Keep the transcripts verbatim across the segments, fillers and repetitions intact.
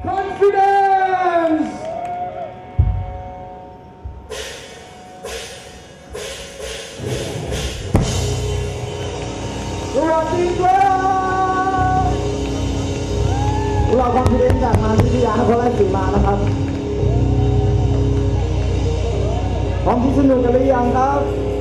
confidence สวัสดีครับเราคอนฟิเดนซ์จากมาวิทยานครราชสีมานะครับพร้อมที่สนุกกันหรือยังครับ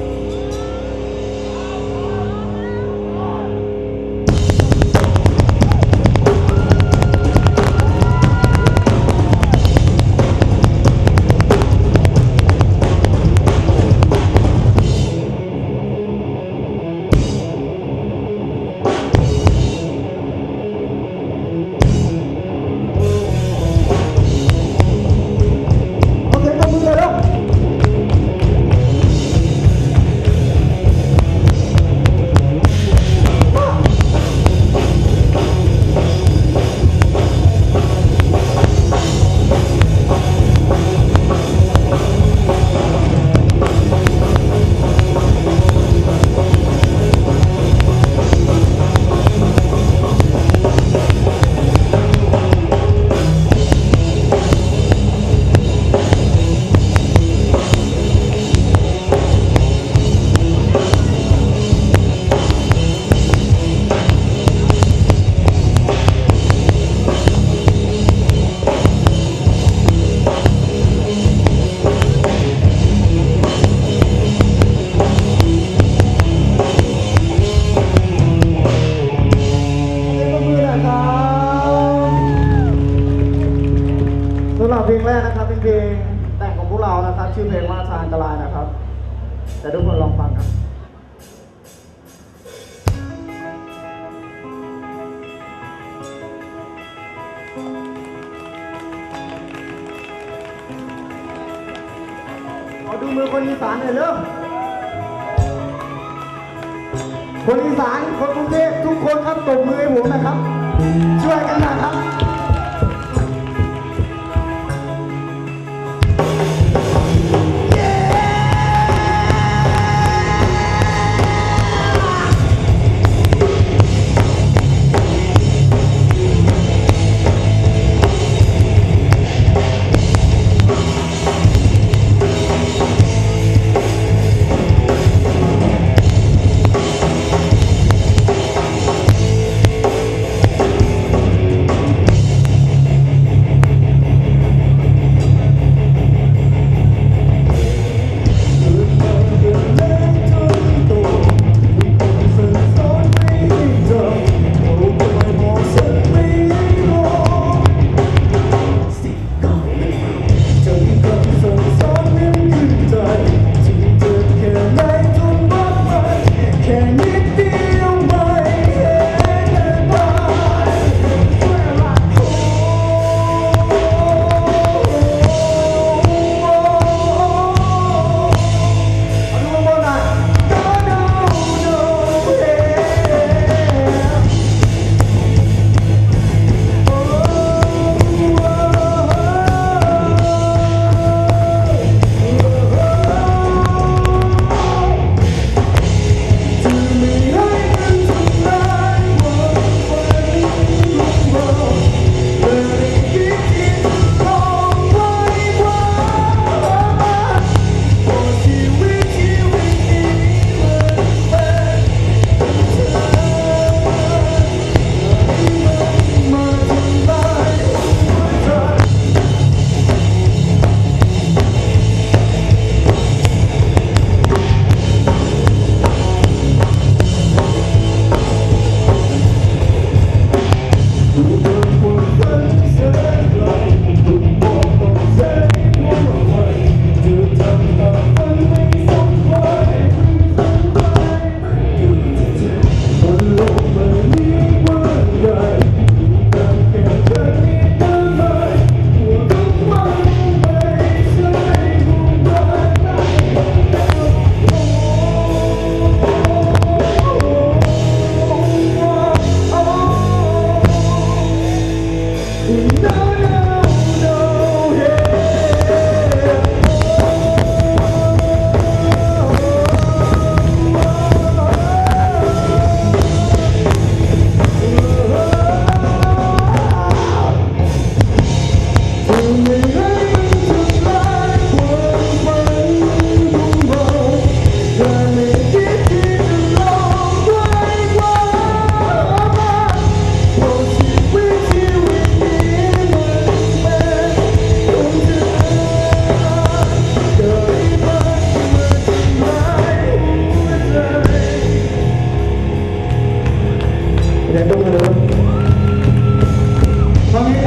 เพลงแรกนะครับเป็นเพลงแต่งของพวกเรานะครับชื่อเพลงว่าทางอันตรายนะครับแต่ทุกคนลองฟังครับขอดูมือคนอีสานหน่อยเร็วคนอีสานคนกรุงเทพทุกคนครับตบมือให้ผมนะครับช่วยกันนะครับ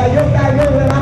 ยกได้เยอะเลยนะ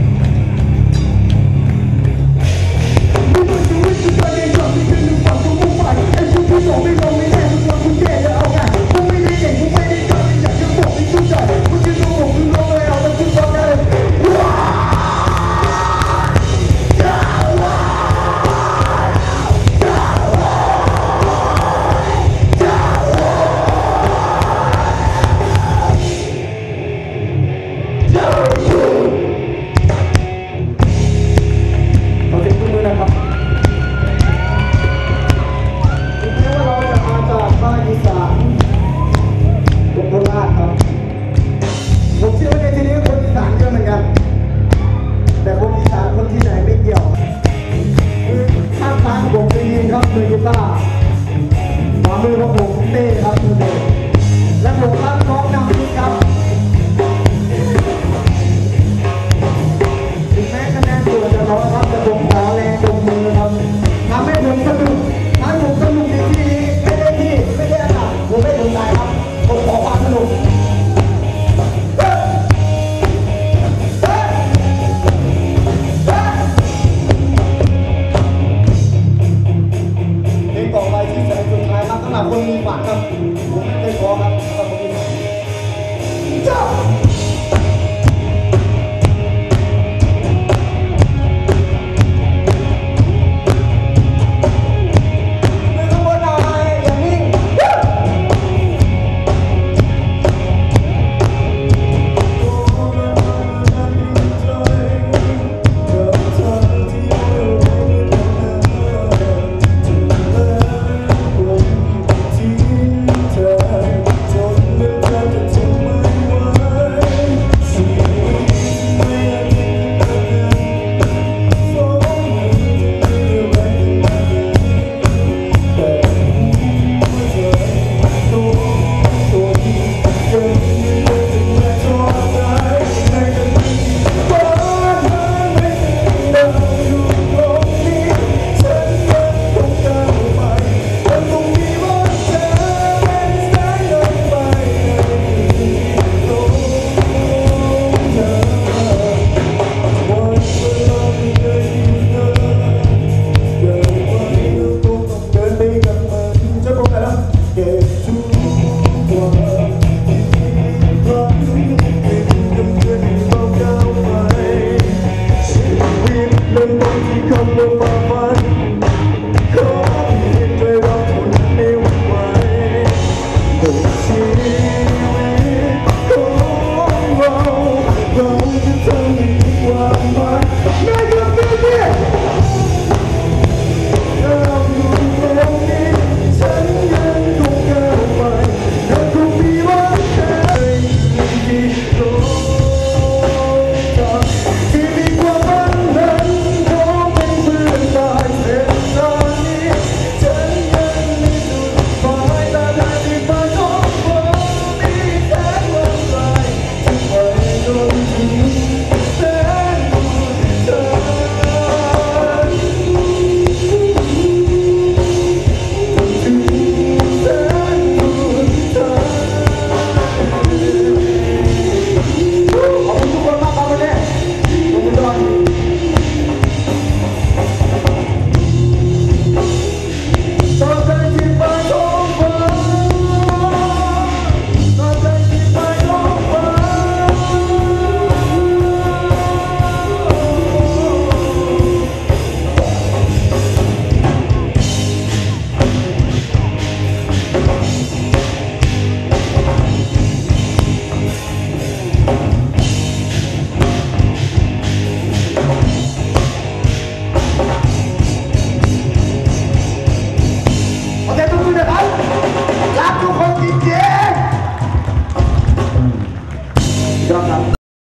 มือกีตาร์ขวามือของผมเต้ครับมือเต้และผมรับน้องนำทีครับถึงแม้คะแนนตัวจะน้อยครับแต่ผมขอแรงตรงมือครับทำให้ผมสนุกถ้าผมสนุกในที่นี้ไม่ได้ที่ไม่ได้อากาศผมไม่สนใจครับผมขอความสนุกคนมีฝันครับผมไม่เคยท้อครับสำหรับคนมีฝันเจ้าไม่ต้องบ่นอะไรอย่างนี้